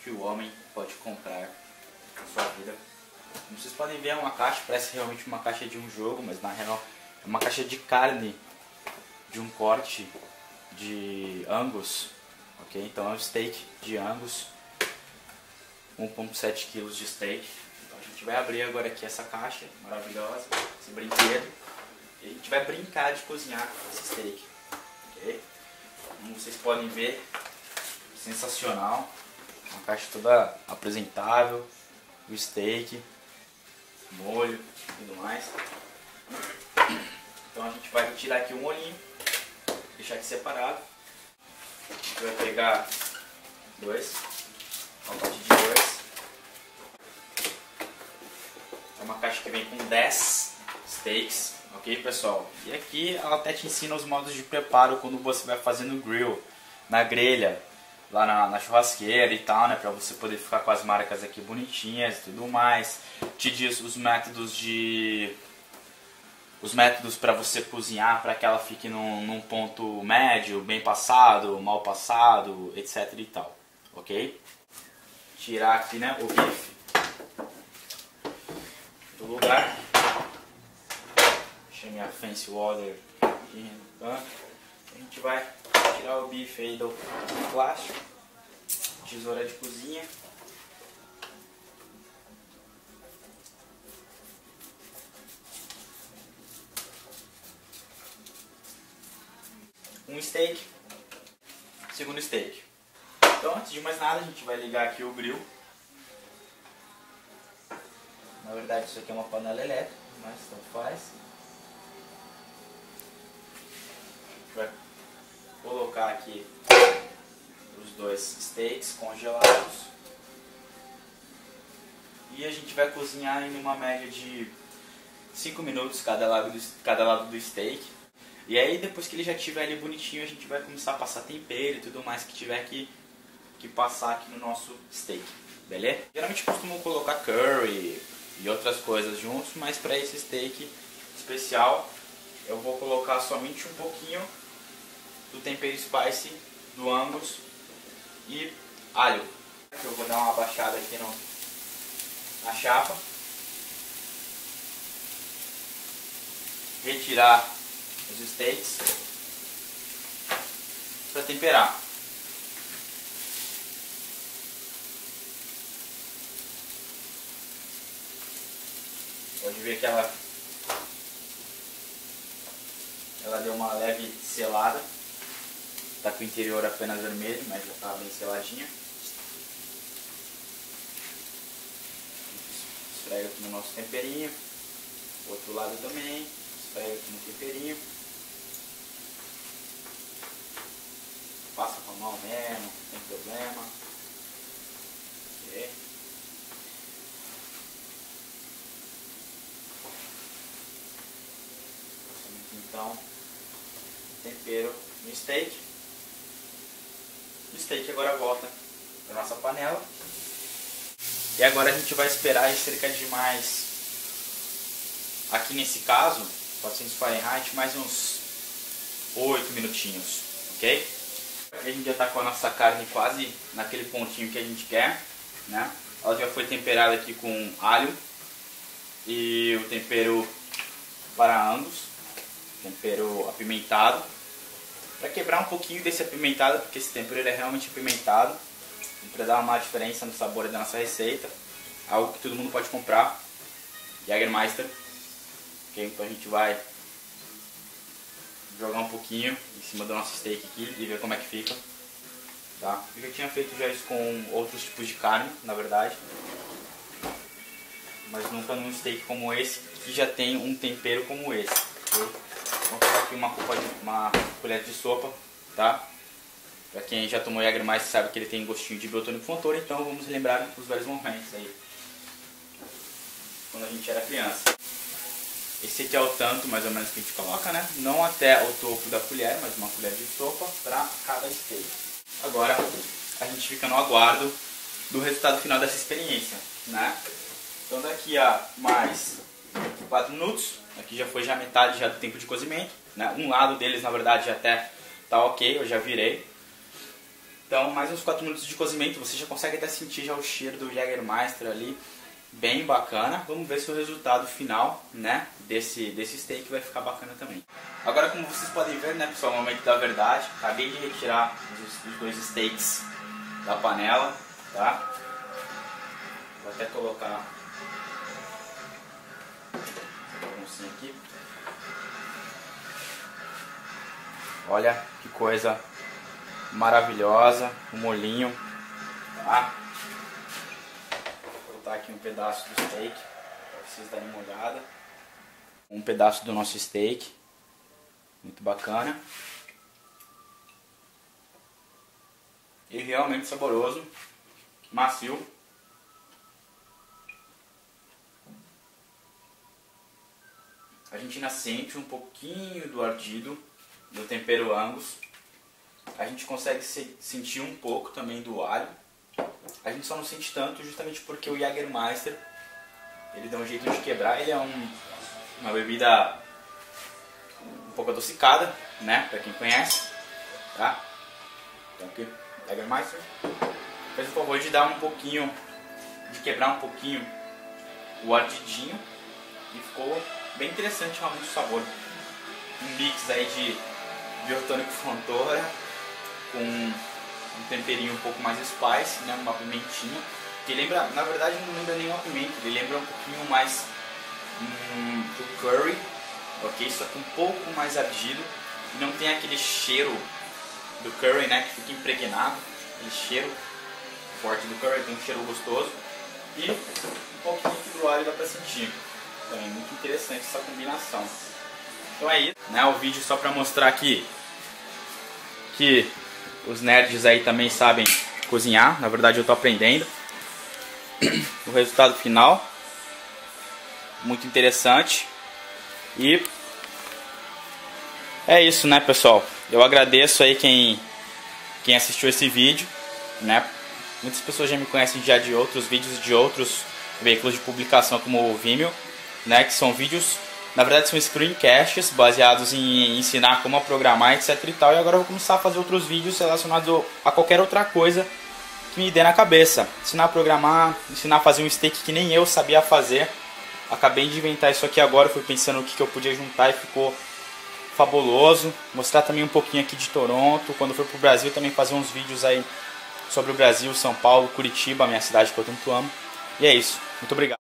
que o homem pode comprar na sua vida. Como vocês podem ver, é uma caixa, parece realmente uma caixa de um jogo, mas na real é uma caixa de carne de um corte de Angus, ok? Então é um steak de Angus, 1,7 kg de steak. Então a gente vai abrir agora aqui essa caixa maravilhosa, esse brinquedo, e a gente vai brincar de cozinhar esse steak, ok? Como vocês podem ver, sensacional, uma caixa toda apresentável, o steak, molho e tudo mais. Então a gente vai retirar aqui o molhinho, deixar aqui separado. A gente vai pegar uma parte de dois. É uma caixa que vem com 10 steaks, ok, pessoal? E aqui ela até te ensina os modos de preparo quando você vai fazer no grill, na grelha, lá na churrasqueira e tal, né? Pra você poder ficar com as marcas aqui bonitinhas e tudo mais. Te diz os métodos para você cozinhar para que ela fique num ponto médio, bem passado, mal passado, etc e tal, ok? Tirar aqui, né, o bife do lugar. Deixa minha fancy water aqui no canto. A gente vai tirar o bife aí do plástico, tesoura de cozinha. Um steak, segundo steak. Então, antes de mais nada, a gente vai ligar aqui o grill. Na verdade, isso aqui é uma panela elétrica, mas tanto faz. A gente vai colocar aqui os dois steaks congelados. E a gente vai cozinhar em uma média de 5 minutos cada lado do steak. E aí depois que ele já estiver ali bonitinho, a gente vai começar a passar tempero e tudo mais que tiver que passar aqui no nosso steak, beleza? Geralmente costumo colocar curry e outras coisas juntos, mas para esse steak especial eu vou colocar somente um pouquinho do tempero spice do Angus e alho. Eu vou dar uma baixada aqui na chapa, retirar os steaks para temperar. Pode ver que ela deu uma leve selada. Tá com o interior apenas vermelho, mas já está bem seladinha. Esfrega aqui no nosso temperinho. O outro lado também. Esfrega aqui no temperinho. Passa com a mão mesmo, não tem problema. Okay. Então, tempero no steak. O steak agora volta para nossa panela. E agora a gente vai esperar em cerca de mais, aqui nesse caso, 400 Fahrenheit, mais uns 8 minutinhos, ok? A gente já está com a nossa carne quase naquele pontinho que a gente quer, né? Ela já foi temperada aqui com alho e o tempero para Angus, tempero apimentado, para quebrar um pouquinho desse apimentado, porque esse tempero ele é realmente apimentado, para dar uma diferença no sabor da nossa receita, algo que todo mundo pode comprar, Jägermeister, okay? Então a gente vai jogar um pouquinho em cima do nosso steak aqui e ver como é que fica, tá? Eu já tinha feito já isso com outros tipos de carne, na verdade, mas nunca num steak como esse, que já tem um tempero como esse, okay? Vamos pegar aqui uma colher de sopa, tá? Pra quem já tomou Jägermeister sabe que ele tem gostinho de Biotônico Fontoura, então vamos lembrar os velhos momentos aí, quando a gente era criança. Esse aqui é o tanto mais ou menos que a gente coloca, né? Não até o topo da colher, mas uma colher de sopa para cada steak. Agora a gente fica no aguardo do resultado final dessa experiência, né? Então daqui a mais 4 minutos, aqui já foi metade já do tempo de cozimento, né? Um lado deles na verdade já até tá ok, eu já virei. Então, mais uns 4 minutos de cozimento, você já consegue até sentir já o cheiro do Jägermeister ali, bem bacana. Vamos ver se o resultado final, né, desse steak vai ficar bacana também. Agora, como vocês podem ver, né, pessoal, o momento da verdade. Acabei de retirar os 2 steaks da panela, tá? Vou até colocar um aqui. Olha que coisa maravilhosa, o molhinho, tá? Vou botar aqui um pedaço do steak para vocês darem uma olhada. Um pedaço do nosso steak, muito bacana e realmente saboroso, macio. A gente ainda sente um pouquinho do ardido do tempero Angus. A gente consegue sentir um pouco também do alho. A gente só não sente tanto justamente porque o Jägermeister, ele dá um jeito de quebrar. Ele é uma bebida um pouco adocicada, né? Pra quem conhece, tá? Então aqui, Jägermeister fez o favor de dar um pouquinho, de quebrar um pouquinho o ardidinho. E ficou bem interessante realmente o sabor. Um mix aí de biotônico Fontoura com um temperinho um pouco mais spice, né, uma pimentinha, que lembra, na verdade não lembra nenhuma pimenta, ele lembra um pouquinho mais do curry, ok? Só que um pouco mais ardido, e não tem aquele cheiro do curry, né, que fica impregnado, aquele cheiro forte do curry, tem um cheiro gostoso, e um pouquinho do alho dá pra sentir. Também muito interessante essa combinação. Então é isso, né, o vídeo só pra mostrar que os nerds aí também sabem cozinhar. Na verdade eu tô aprendendo. O resultado final muito interessante. E é isso, né, pessoal? Eu agradeço aí quem assistiu esse vídeo, né? Muitas pessoas já me conhecem já de outros vídeos de outros veículos de publicação como o Vimeo, né, que são vídeos, na verdade são screencasts baseados em ensinar como a programar, etc e tal. E agora eu vou começar a fazer outros vídeos relacionados a qualquer outra coisa que me dê na cabeça. Ensinar a programar, ensinar a fazer um steak que nem eu sabia fazer. Acabei de inventar isso aqui agora, fui pensando o que eu podia juntar e ficou fabuloso. Mostrar também um pouquinho aqui de Toronto. Quando for pro Brasil também fazer uns vídeos aí sobre o Brasil, São Paulo, Curitiba, a minha cidade que eu tanto amo. E é isso, muito obrigado.